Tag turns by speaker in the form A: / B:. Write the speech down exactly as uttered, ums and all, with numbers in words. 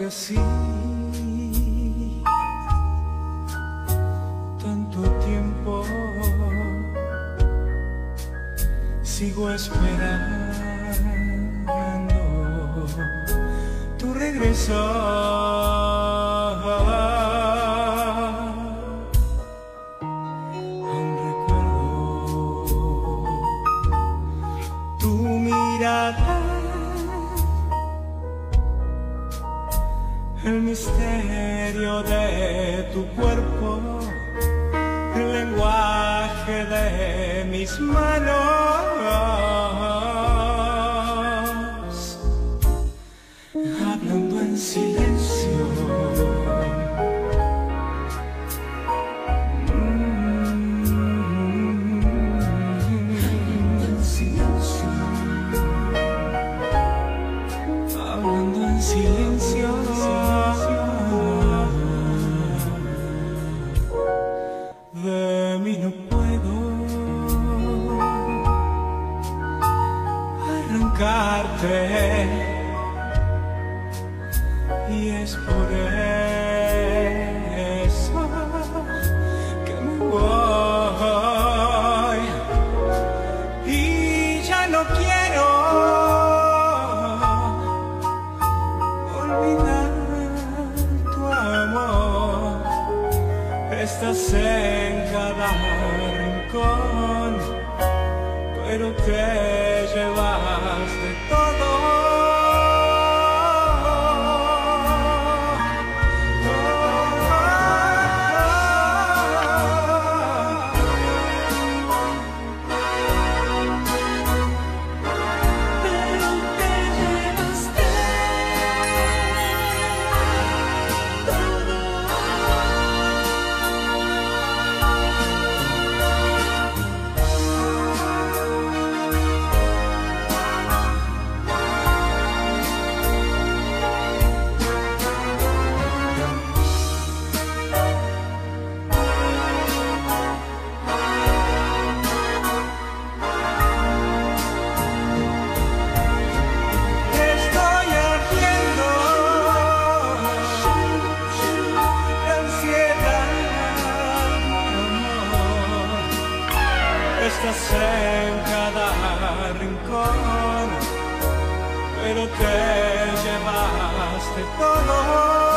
A: así tanto tiempo, sigo esperando tu regreso. Aún recuerdo tu mirada, el misterio de tu cuerpo, el lenguaje de mis manos, hablando en silencio. Hablando en silencio, hablando en silencio. De mí no puedo arrancarte, y es por eso que me voy, y ya no quiero olvidar tu amor. Estás en cada rincón, pero te llevas de todo. Estás en cada rincón, pero te llevaste todo.